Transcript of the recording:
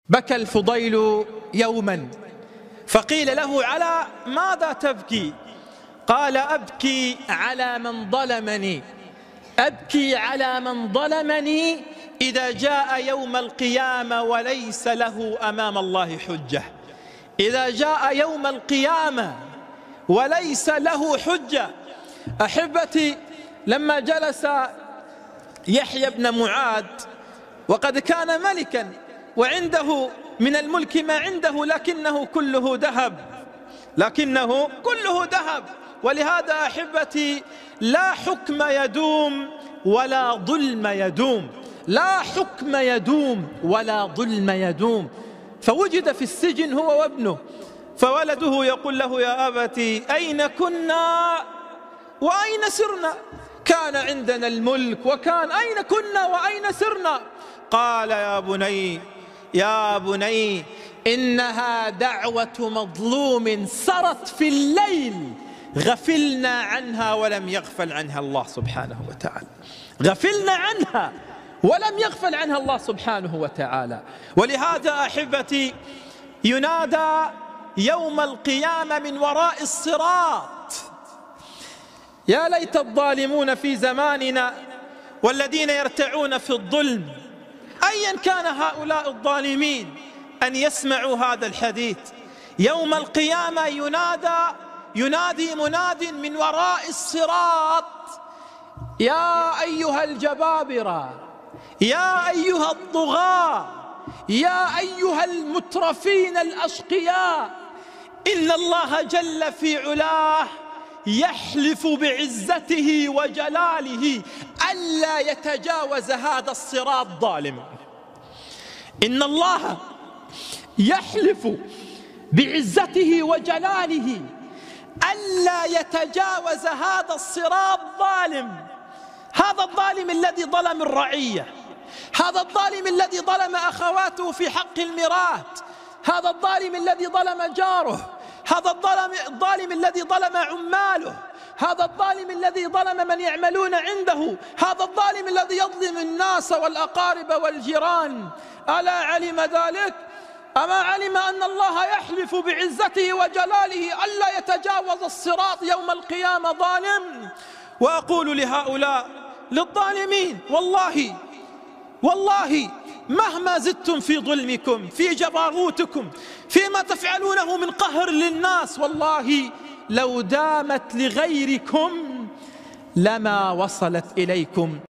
بكى الفضيل يوما فقيل له: على ماذا تبكي؟ قال: أبكي على من ظلمني، أبكي على من ظلمني إذا جاء يوم القيامة وليس له أمام الله حجة. إذا جاء يوم القيامة وليس له حجة. أحبتي، لما جلس يحيى بن معاذ وقد كان ملكا وعنده من الملك ما عنده، لكنه كله ذهب، ولهذا أحبتي لا حكم يدوم ولا ظلم يدوم، لا حكم يدوم ولا ظلم يدوم. فوجد في السجن هو وابنه، فولده يقول له: يا أبتي أين كنا وأين سرنا؟ كان عندنا الملك وكان أين كنا وأين سرنا؟ قال: يا بني إنها دعوة مظلوم سرت في الليل غفلنا عنها ولم يغفل عنها الله سبحانه وتعالى. غفلنا عنها ولم يغفل عنها الله سبحانه وتعالى. ولهذا أحبتي ينادى يوم القيامة من وراء الصراط: يا ليت الظالمون في زماننا والذين يرتعون في الظلم أيا كان هؤلاء الظالمين أن يسمعوا هذا الحديث. يوم القيامة ينادي مناد من وراء الصراط: يا أيها الجبابرة، يا أيها الطغاة، يا أيها المترفين الأشقياء، إن الله جل في علاه يحلف بعزته وجلاله ألا يتجاوز هذا الصراط ظالم. إن الله يحلف بعزته وجلاله ألا يتجاوز هذا الصراط ظالم. هذا الظالم الذي ظلم الرعية، هذا الظالم الذي ظلم أخواته في حق الميراث، هذا الظالم الذي ظلم جاره، هذا الظالم الذي ظلم عماله، هذا الظالم الذي ظلم من يعملون عنده، هذا الظالم الذي يظلم الناس والأقارب والجيران. ألا علم ذلك؟ أما علم أن الله يحلف بعزته وجلاله ألا يتجاوز الصراط يوم القيامة ظالم؟ وأقول لهؤلاء للظالمين: والله مهما زدتم في ظلمكم، في جبروتكم، فيما تفعلونه من قهر للناس، والله لو دامت لغيركم لما وصلت إليكم.